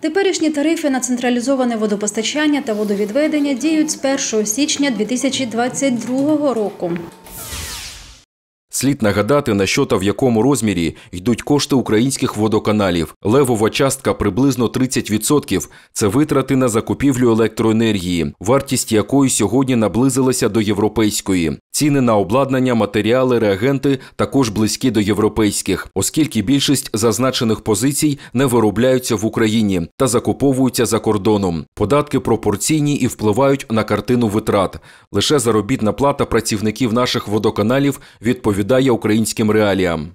Теперішні тарифи на централізоване водопостачання та водовідведення діють з 1 січня 2022 року. Слід нагадати, на що та в якому розмірі йдуть кошти українських водоканалів. Левова частка приблизно 30% – це витрати на закупівлю електроенергії, вартість якої сьогодні наблизилася до європейської. Ціни на обладнання, матеріали, реагенти також близькі до європейських, оскільки більшість зазначених позицій не виробляються в Україні та закуповуються за кордоном. Податки пропорційні і впливають на картину витрат. Лише заробітна плата працівників наших водоканалів відповідає українським реаліям.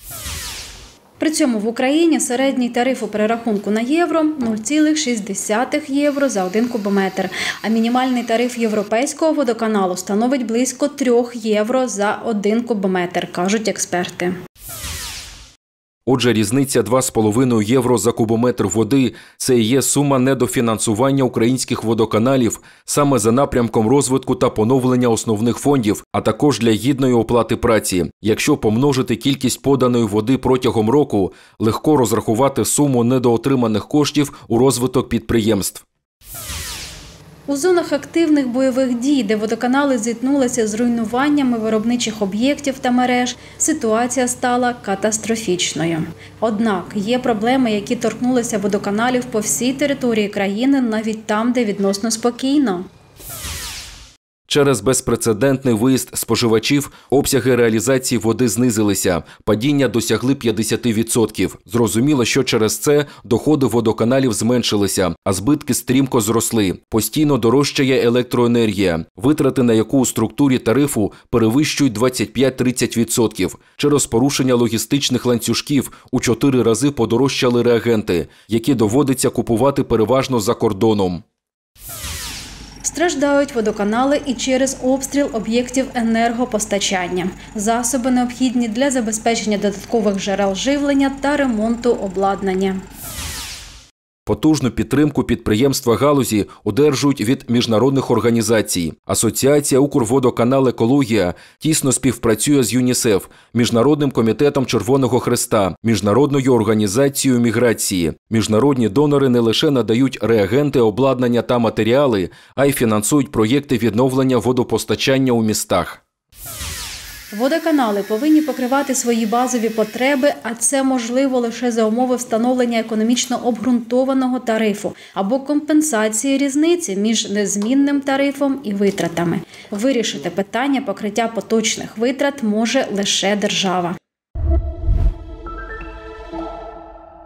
При цьому в Україні середній тариф у перерахунку на євро – 0,6 євро за 1 кубометр, а мінімальний тариф європейського водоканалу становить близько 3 євро за 1 кубометр, кажуть експерти. Отже, різниця 2,5 євро за кубометр води – це і є сума недофінансування українських водоканалів саме за напрямком розвитку та поновлення основних фондів, а також для гідної оплати праці. Якщо помножити кількість поданої води протягом року, легко розрахувати суму недоотриманих коштів у розвиток підприємств. У зонах активних бойових дій, де водоканали зіткнулися з руйнуваннями виробничих об'єктів та мереж, ситуація стала катастрофічною. Однак є проблеми, які торкнулися водоканалів по всій території країни, навіть там, де відносно спокійно. Через безпрецедентний виїзд споживачів обсяги реалізації води знизилися, падіння досягли 50%. Зрозуміло, що через це доходи водоканалів зменшилися, а збитки стрімко зросли. Постійно дорожчає електроенергія, витрати на яку у структурі тарифу перевищують 25-30%. Через порушення логістичних ланцюжків у 4 рази подорожчали реагенти, які доводиться купувати переважно за кордоном. Страждають водоканали і через обстріл об'єктів енергопостачання. Засоби необхідні для забезпечення додаткових джерел живлення та ремонту обладнання. Потужну підтримку підприємства галузі одержують від міжнародних організацій. Асоціація «Укрводоканал Екологія» тісно співпрацює з ЮНІСЕФ, Міжнародним комітетом Червоного Хреста, Міжнародною організацією міграції. Міжнародні донори не лише надають реагенти, обладнання та матеріали, а й фінансують проєкти відновлення водопостачання у містах. Водоканали повинні покривати свої базові потреби, а це можливо лише за умови встановлення економічно обґрунтованого тарифу або компенсації різниці між незмінним тарифом і витратами. Вирішити питання покриття поточних витрат може лише держава.